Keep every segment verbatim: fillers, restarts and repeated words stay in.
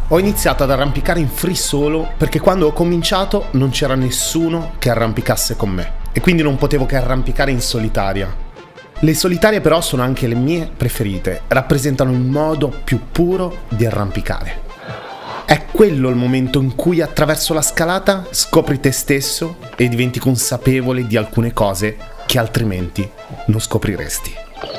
Ho iniziato ad arrampicare in free solo perché quando ho cominciato non c'era nessuno che arrampicasse con me e quindi non potevo che arrampicare in solitaria. Le solitarie però sono anche le mie preferite, rappresentano il modo più puro di arrampicare. È quello il momento in cui attraverso la scalata scopri te stesso e diventi consapevole di alcune cose che altrimenti non scopriresti.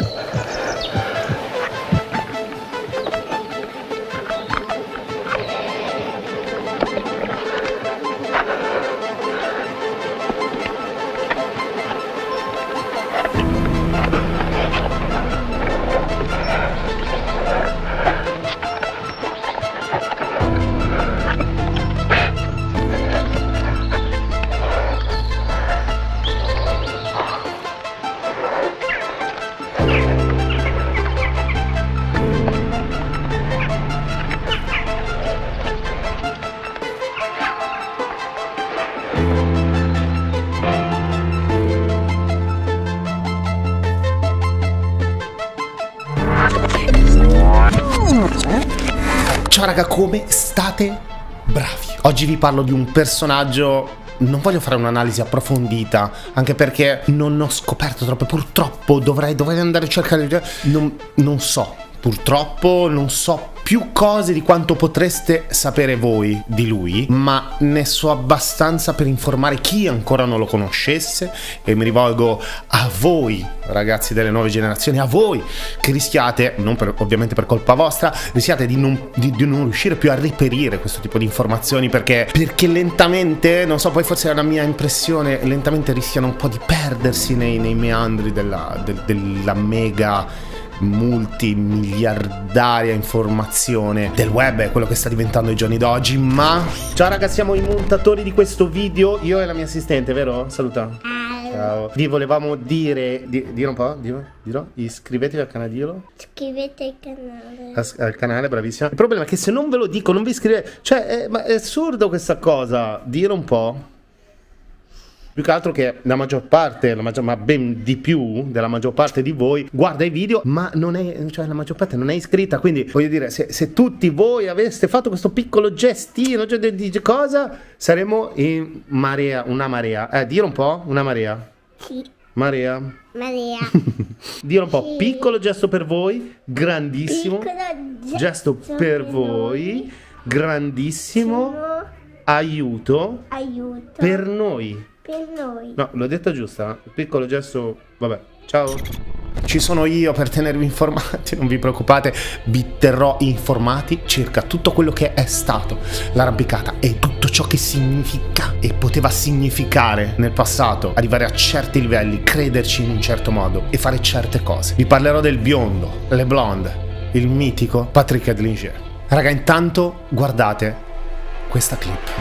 Ciao raga, come state? Bravi! Oggi vi parlo di un personaggio. Non voglio fare un'analisi approfondita, anche perché non ho scoperto troppo. Purtroppo dovrei, dovrei andare a cercare. Non, non so, purtroppo non so più cose di quanto potreste sapere voi di lui, ma ne so abbastanza per informare chi ancora non lo conoscesse, e mi rivolgo a voi ragazzi delle nuove generazioni, a voi che rischiate, non per, ovviamente per colpa vostra, rischiate di non, di, di non riuscire più a reperire questo tipo di informazioni, perché, perché lentamente, non so, poi forse è la mia impressione, lentamente rischiano un po' di perdersi nei, nei meandri della, del, della mega multimiliardaria informazione del web, è quello che sta diventando ai giorni d'oggi. Ma ciao ragazzi, siamo i montatori di questo video, io e la mia assistente, vero? Saluta. Ciao. Vi volevamo dire, di, dire un po', dire, dire, iscrivetevi al canale, dillo. Iscrivete al canale. Al, al canale, bravissima. Il problema è che se non ve lo dico, non vi iscrivete, cioè, è, ma è assurdo questa cosa, dire un po'. Più che altro che la maggior parte, la maggior, ma ben di più della maggior parte di voi guarda i video, ma non è, cioè la maggior parte non è iscritta. Quindi voglio dire, se, se tutti voi aveste fatto questo piccolo gestino, cioè di, di cosa, saremmo in marea, una marea. Eh, dire un po', una marea. Sì. Marea. Maria. Dire un po', Sì. Piccolo gesto per voi, grandissimo. Piccolo gesto per voi, grandissimo. Aiuto. Aiuto. Per noi. Per noi. No, l'ho detta giusta? Piccolo gesto. Vabbè, ciao. Ci sono io per tenervi informati, non vi preoccupate, vi terrò informati circa tutto quello che è stato l'arrampicata e tutto ciò che significa e poteva significare nel passato, arrivare a certi livelli, crederci in un certo modo e fare certe cose. Vi parlerò del biondo, le blonde, il mitico Patrick Edlinger. Raga, intanto guardate questa clip.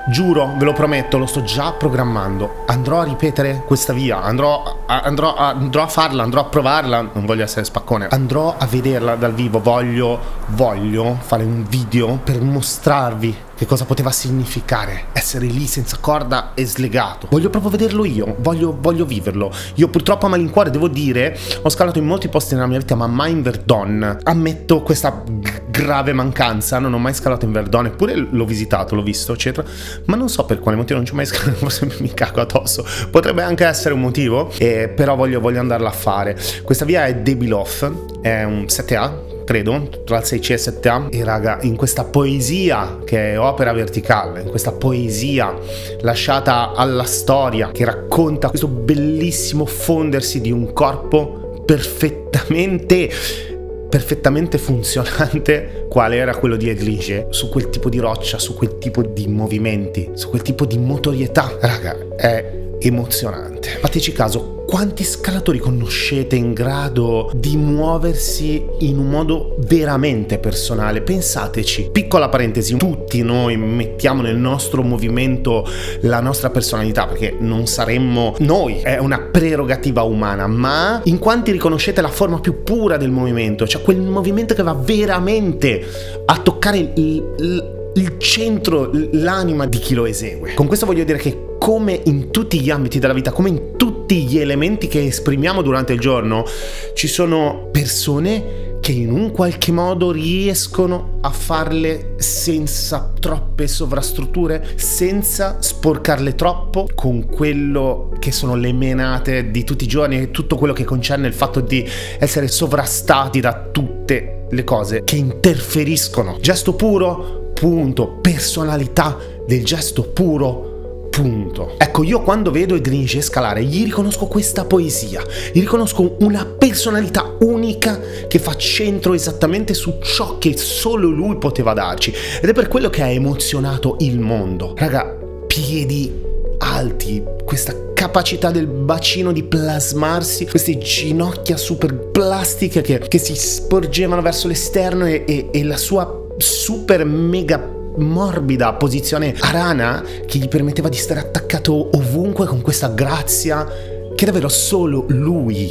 giuro, ve lo prometto, lo sto già programmando. Andrò a ripetere questa via, andrò a, andrò, a, andrò a farla, andrò a provarla. Non voglio essere spaccone, andrò a vederla dal vivo. Voglio, voglio fare un video per mostrarvi che cosa poteva significare essere lì senza corda e slegato. Voglio proprio vederlo io, voglio, voglio viverlo. Io purtroppo a malincuore, devo dire, ho scalato in molti posti nella mia vita, ma mai in Verdon. Ammetto questa grave mancanza, non ho mai scalato in Verdon, eppure l'ho visitato, l'ho visto, eccetera. Ma non so per quale motivo non ci ho mai scalato, forse mi cago addosso. Potrebbe anche essere un motivo, eh, però voglio, voglio andarla a fare. Questa via è Debiloff, è un sette A, credo, tra il sei C e il sette A, e raga, in questa poesia che è opera verticale, in questa poesia lasciata alla storia che racconta questo bellissimo fondersi di un corpo perfettamente perfettamente funzionante quale era quello di Edlige, su quel tipo di roccia, su quel tipo di movimenti, su quel tipo di motorietà, raga, è emozionante. Fateci caso, quanti scalatori conoscete in grado di muoversi in un modo veramente personale? Pensateci. Piccola parentesi, tutti noi mettiamo nel nostro movimento la nostra personalità, perché non saremmo noi, è una prerogativa umana, ma in quanti riconoscete la forma più pura del movimento, cioè quel movimento che va veramente a toccare il, il il centro, l'anima di chi lo esegue. Con questo voglio dire che, come in tutti gli ambiti della vita, come in tutti gli elementi che esprimiamo durante il giorno, ci sono persone che in un qualche modo riescono a farle senza troppe sovrastrutture, senza sporcarle troppo con quello che sono le menate di tutti i giorni e tutto quello che concerne il fatto di essere sovrastati da tutte le cose che interferiscono. Gesto puro, punto. Personalità del gesto puro, punto. Ecco, io quando vedo Edlige scalare gli riconosco questa poesia, gli riconosco una personalità unica che fa centro esattamente su ciò che solo lui poteva darci, ed è per quello che ha emozionato il mondo. Raga, piedi alti, questa capacità del bacino di plasmarsi, queste ginocchia super plastiche che, che si sporgevano verso l'esterno, e, e, e la sua super mega morbida posizione a rana che gli permetteva di stare attaccato ovunque con questa grazia che davvero solo lui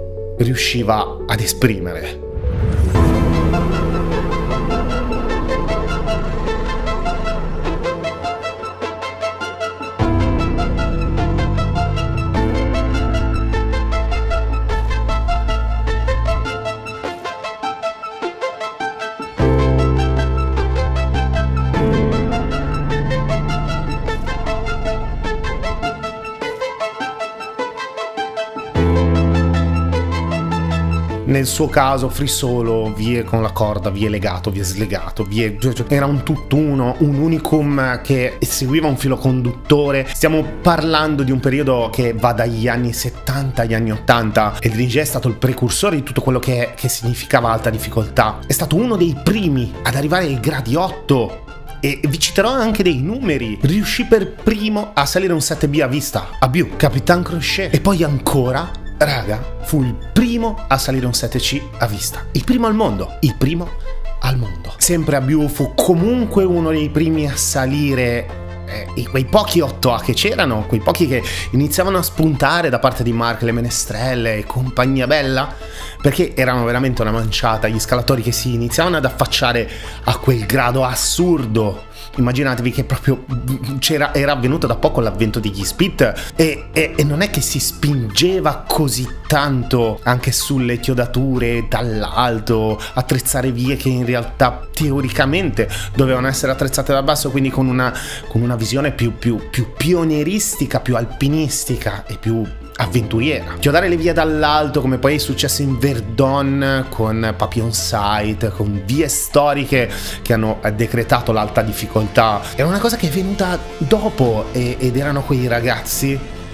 riusciva ad esprimere. Nel suo caso free solo, vie con la corda, vie legato, vie slegato, vie... era un tutt'uno, un unicum che seguiva un filo conduttore. Stiamo parlando di un periodo che va dagli anni settanta agli anni ottanta. Edlige è stato il precursore di tutto quello che, che significava alta difficoltà. È stato uno dei primi ad arrivare ai gradi otto. E vi citerò anche dei numeri. Riuscì per primo a salire un sette B a vista, a Biu, Capitan Crochet, e poi ancora... raga, fu il primo a salire un sette C a vista. Il primo al mondo. Il primo al mondo. Sempre a Biu fu comunque uno dei primi a salire eh, quei pochi otto A che c'erano, quei pochi che iniziavano a spuntare da parte di Mark, le Menestrelle e compagnia bella, perché erano veramente una manciata gli scalatori che si iniziavano ad affacciare a quel grado assurdo. Immaginatevi che proprio c'era, era avvenuto da poco l'avvento degli split e, e, e non è che si spingeva così tanto anche sulle chiodature dall'alto, attrezzare vie che in realtà teoricamente dovevano essere attrezzate dal basso, quindi con una, con una visione più, più, più pionieristica, più alpinistica e più avventuriera. Chiodare le vie dall'alto, come poi è successo in Verdon con Papillon Sight, con vie storiche che hanno decretato l'alta difficoltà, era una cosa che è venuta dopo, e, ed erano quei ragazzi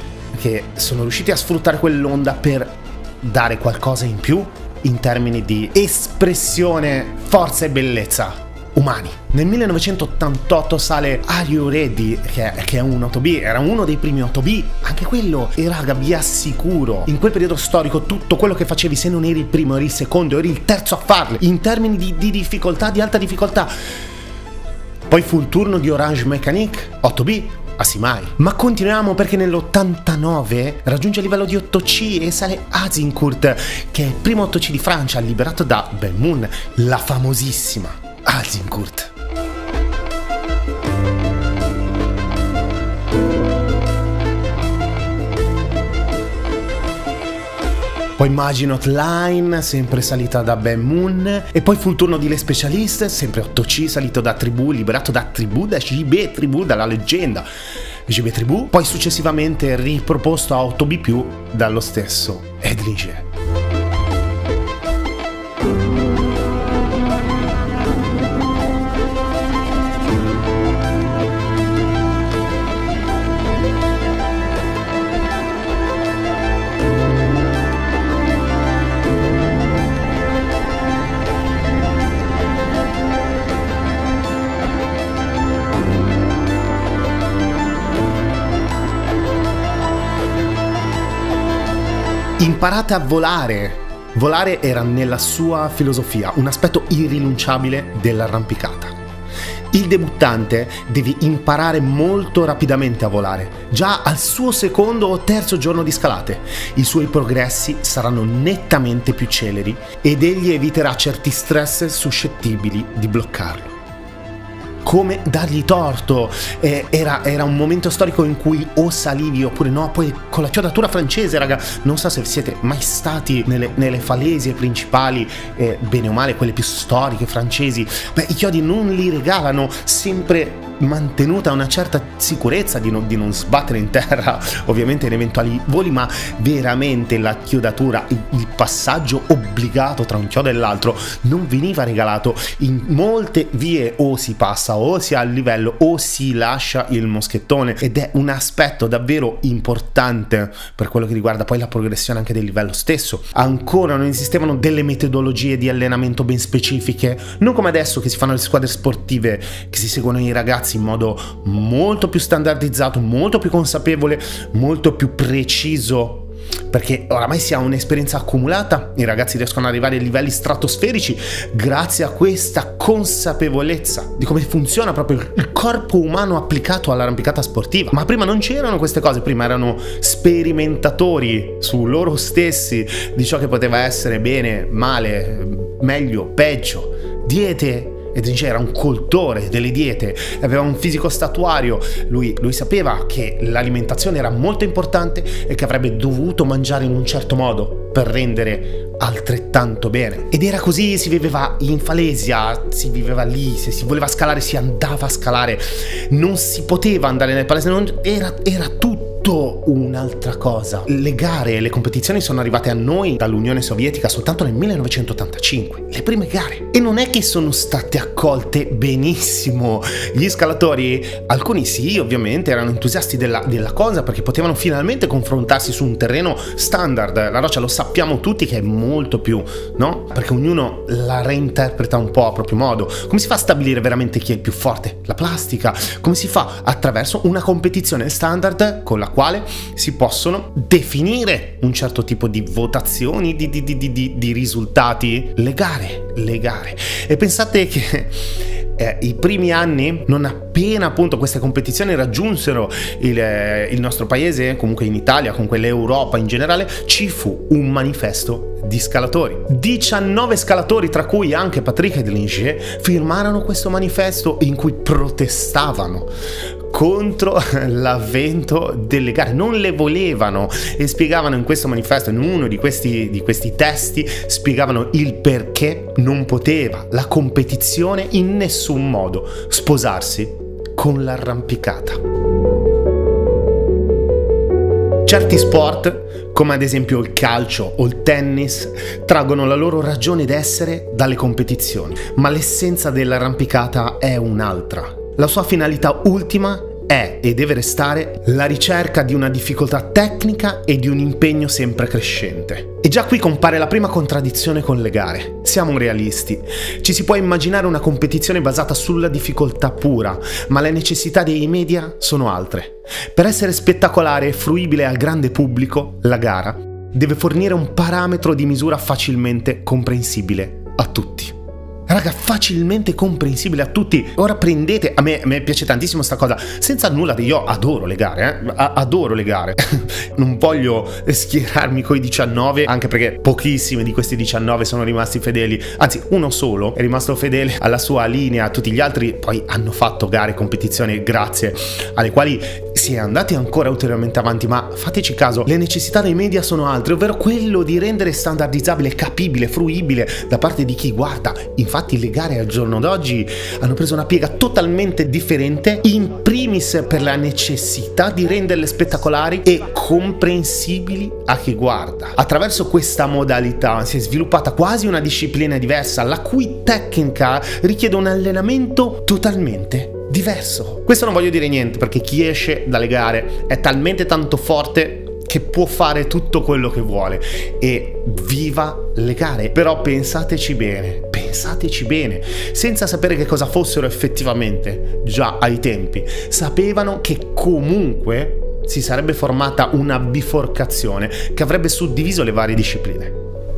che sono riusciti a sfruttare quell'onda per dare qualcosa in più in termini di espressione, forza e bellezza umani. Nel millenovecentottantotto sale Are You Ready, che è, che è un otto B, era uno dei primi otto B, anche quello, e raga, vi assicuro, in quel periodo storico tutto quello che facevi, se non eri il primo, eri il secondo, eri il terzo a farle, in termini di, di difficoltà, di alta difficoltà, Poi fu il turno di Orange Mécanique, otto B, Asimai. Ma continuiamo perché nell'ottantanove raggiunge il livello di otto C e sale Azincourt, che è il primo otto C di Francia, liberato da Belle Moon, la famosissima Azincourt. Poi Maginot Line, sempre salita da Belle Moon, e poi fu il turno di Les Specialistes, sempre otto C, salito da Tribù, liberato da Tribù, da J B Tribù, dalla leggenda J B Tribù, poi successivamente riproposto a otto B più dallo stesso Edlinger. Imparate a volare. Volare era nella sua filosofia un aspetto irrinunciabile dell'arrampicata. Il debuttante deve imparare molto rapidamente a volare, già al suo secondo o terzo giorno di scalate. I suoi progressi saranno nettamente più celeri ed egli eviterà certi stress suscettibili di bloccarlo. Come dargli torto, eh, era, era un momento storico in cui o salivi oppure no. Poi con la chiodatura francese, raga, non so se siete mai stati nelle, nelle falesie principali, eh, bene o male quelle più storiche francesi, beh, i chiodi non li regalano, sempre mantenuta una certa sicurezza di non, di non sbattere in terra, ovviamente in eventuali voli, ma veramente la chiodatura, il, il passaggio obbligato tra un chiodo e l'altro non veniva regalato. In molte vie o si passa o si ha il livello o si lascia il moschettone, ed è un aspetto davvero importante per quello che riguarda poi la progressione anche del livello stesso. Ancora non esistevano delle metodologie di allenamento ben specifiche, non come adesso che si fanno le squadre sportive, che si seguono i ragazzi in modo molto più standardizzato, molto più consapevole, molto più preciso, perché oramai si ha un'esperienza accumulata. I ragazzi riescono ad arrivare a livelli stratosferici grazie a questa consapevolezza di come funziona proprio il corpo umano applicato all'arrampicata sportiva. Ma prima non c'erano queste cose, prima erano sperimentatori su loro stessi di ciò che poteva essere bene, male, meglio, peggio, diete. Edlinger era un cultore delle diete, aveva un fisico statuario, lui, lui sapeva che l'alimentazione era molto importante e che avrebbe dovuto mangiare in un certo modo per rendere altrettanto bene. Ed era così, si viveva in Falesia, si viveva lì, se si voleva scalare si andava a scalare, non si poteva andare nel palestra, non, era, era tutto un'altra cosa. Le gare e le competizioni sono arrivate a noi dall'Unione Sovietica soltanto nel millenovecentottantacinque, le prime gare, e non è che sono state accolte benissimo. Gli scalatori, alcuni sì, ovviamente erano entusiasti della, della cosa, perché potevano finalmente confrontarsi su un terreno standard. La roccia lo sappiamo tutti che è molto più, no? Perché ognuno la reinterpreta un po' a proprio modo. Come si fa a stabilire veramente chi è il più forte? La plastica. Come si fa? Attraverso una competizione standard con la quale si possono definire un certo tipo di votazioni, di, di, di, di, di risultati. Le gare, le gare. E pensate che eh, i primi anni, non appena appunto queste competizioni raggiunsero il, eh, il nostro paese, comunque in Italia, comunque l'Europa in generale, ci fu un manifesto di scalatori. diciannove scalatori, tra cui anche Patrick Edlinger, firmarono questo manifesto in cui protestavano contro l'avvento delle gare. Non le volevano, e spiegavano in questo manifesto, in uno di questi, di questi testi, spiegavano il perché non poteva la competizione in nessun modo sposarsi con l'arrampicata. Certi sport, come ad esempio il calcio o il tennis, traggono la loro ragione d'essere dalle competizioni, ma l'essenza dell'arrampicata è un'altra. La sua finalità ultima è e deve restare la ricerca di una difficoltà tecnica e di un impegno sempre crescente. E già qui compare la prima contraddizione con le gare. Siamo realisti. Ci si può immaginare una competizione basata sulla difficoltà pura, ma le necessità dei media sono altre. Per essere spettacolare e fruibile al grande pubblico, la gara deve fornire un parametro di misura facilmente comprensibile a tutti. Raga, facilmente comprensibile a tutti. Ora prendete, a me, a me piace tantissimo sta cosa, senza nulla di, io adoro le gare, eh? adoro le gare. Non voglio schierarmi coi diciannove, anche perché pochissimi di questi diciannove sono rimasti fedeli, anzi uno solo è rimasto fedele alla sua linea, tutti gli altri poi hanno fatto gare e competizioni grazie alle quali si è andati ancora ulteriormente avanti. Ma fateci caso, le necessità dei media sono altre, ovvero quello di rendere standardizzabile, capibile, fruibile da parte di chi guarda. Infatti le gare al giorno d'oggi hanno preso una piega totalmente differente, in primis per la necessità di renderle spettacolari e comprensibili a chi guarda. Attraverso questa modalità si è sviluppata quasi una disciplina diversa, la cui tecnica richiede un allenamento totalmente diverso. Questo non voglio dire niente, perché chi esce dalle gare è talmente tanto forte che può fare tutto quello che vuole, e viva le gare. Però pensateci bene, pensateci bene, senza sapere che cosa fossero effettivamente già ai tempi, sapevano che comunque si sarebbe formata una biforcazione che avrebbe suddiviso le varie discipline.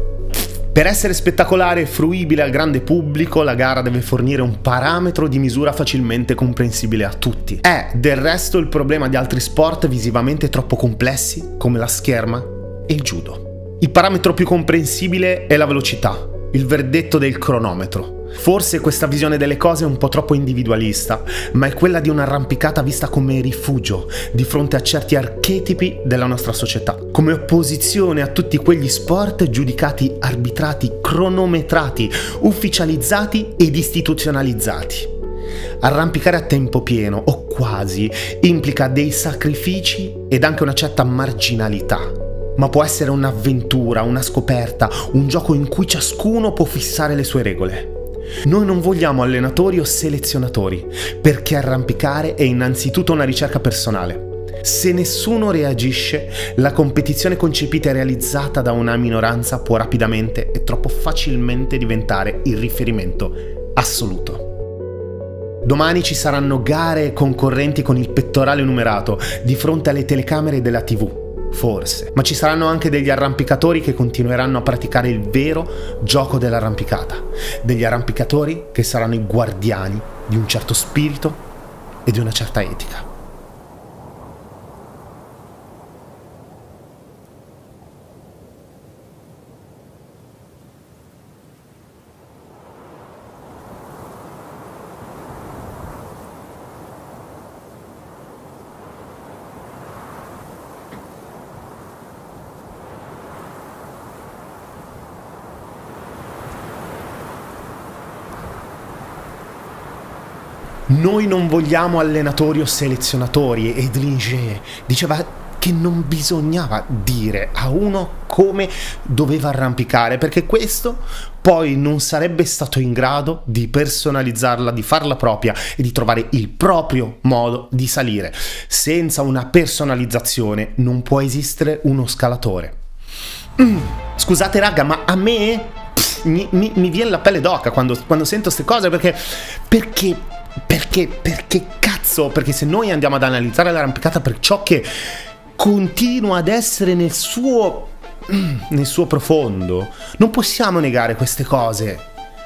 Per essere spettacolare e fruibile al grande pubblico, la gara deve fornire un parametro di misura facilmente comprensibile a tutti. È del resto il problema di altri sport visivamente troppo complessi, come la scherma e il judo. Il parametro più comprensibile è la velocità, il verdetto del cronometro. Forse questa visione delle cose è un po' troppo individualista, ma è quella di un'arrampicata vista come rifugio di fronte a certi archetipi della nostra società, come opposizione a tutti quegli sport giudicati arbitrati, cronometrati, ufficializzati ed istituzionalizzati. Arrampicare a tempo pieno, o quasi, implica dei sacrifici ed anche una certa marginalità. Ma può essere un'avventura, una scoperta, un gioco in cui ciascuno può fissare le sue regole. Noi non vogliamo allenatori o selezionatori, perché arrampicare è innanzitutto una ricerca personale. Se nessuno reagisce, la competizione concepita e realizzata da una minoranza può rapidamente e troppo facilmente diventare il riferimento assoluto. Domani ci saranno gare e concorrenti con il pettorale numerato di fronte alle telecamere della tivù. Forse, ma ci saranno anche degli arrampicatori che continueranno a praticare il vero gioco dell'arrampicata, degli arrampicatori che saranno i guardiani di un certo spirito e di una certa etica. Noi non vogliamo allenatori o selezionatori, e Delinger diceva che non bisognava dire a uno come doveva arrampicare, perché questo poi non sarebbe stato in grado di personalizzarla, di farla propria e di trovare il proprio modo di salire. Senza una personalizzazione non può esistere uno scalatore. Mm, scusate raga, ma a me pff, mi, mi, mi viene la pelle d'oca quando, quando sento queste cose, perché perché Perché, perché cazzo? Perché se noi andiamo ad analizzare l'arrampicata per ciò che continua ad essere nel suo, nel suo profondo, non possiamo negare queste cose.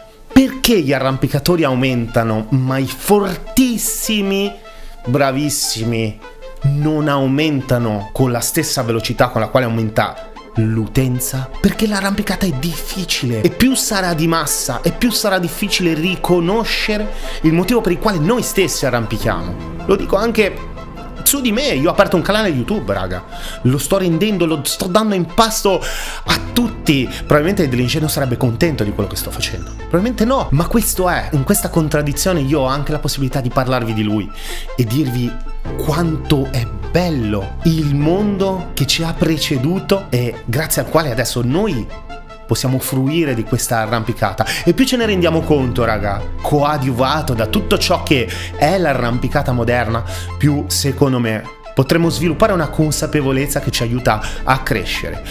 Perché gli arrampicatori aumentano, ma i fortissimi, bravissimi, non aumentano con la stessa velocità con la quale aumenta l'utenza? Perché l'arrampicata è difficile, e più sarà di massa e più sarà difficile riconoscere il motivo per il quale noi stessi arrampichiamo. Lo dico anche su di me, io ho aperto un canale YouTube, raga, lo sto rendendo, lo sto dando in pasto a tutti. Probabilmente Delinger non sarebbe contento di quello che sto facendo, probabilmente no, ma questo è, in questa contraddizione io ho anche la possibilità di parlarvi di lui e dirvi quanto è bello il mondo che ci ha preceduto e grazie al quale adesso noi possiamo fruire di questa arrampicata. E più ce ne rendiamo conto, raga, coadiuvato da tutto ciò che è l'arrampicata moderna, più secondo me potremo sviluppare una consapevolezza che ci aiuta a crescere.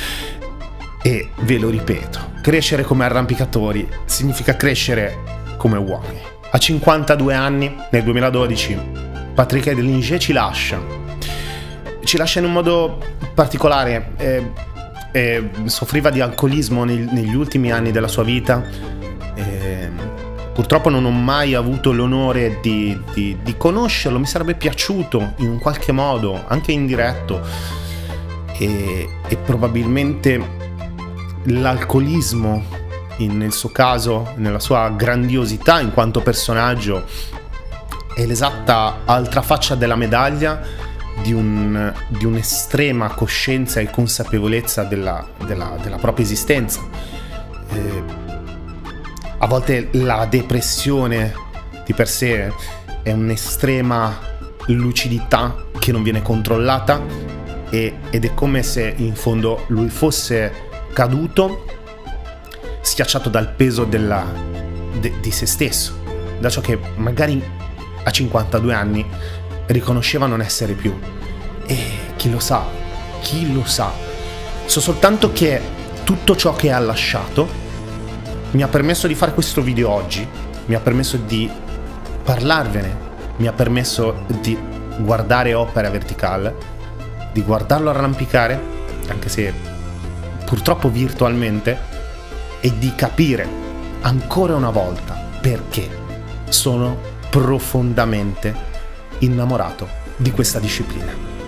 E ve lo ripeto, crescere come arrampicatori significa crescere come uomini. A cinquantadue anni, nel duemiladodici, Patrick Delinger ci lascia. Ci lascia in un modo particolare. Eh, eh, soffriva di alcolismo neg- negli ultimi anni della sua vita. Eh, Purtroppo non ho mai avuto l'onore di, di, di conoscerlo, mi sarebbe piaciuto in un qualche modo, anche indiretto, e, e probabilmente l'alcolismo, in, nel suo caso, nella sua grandiosità in quanto personaggio, è l'esatta altra faccia della medaglia di, un, di un'estrema coscienza e consapevolezza della, della, della propria esistenza. Eh, A volte la depressione di per sé è un'estrema lucidità che non viene controllata e, ed è come se in fondo lui fosse caduto, schiacciato dal peso della, de, di se stesso, da ciò che magari a cinquantadue anni riconosceva non essere più. E chi lo sa, chi lo sa. So soltanto che tutto ciò che ha lasciato mi ha permesso di fare questo video oggi, mi ha permesso di parlarvene, mi ha permesso di guardare Opera Vertical, di guardarlo arrampicare, anche se purtroppo virtualmente, e di capire ancora una volta perché sono profondamente innamorato di questa disciplina.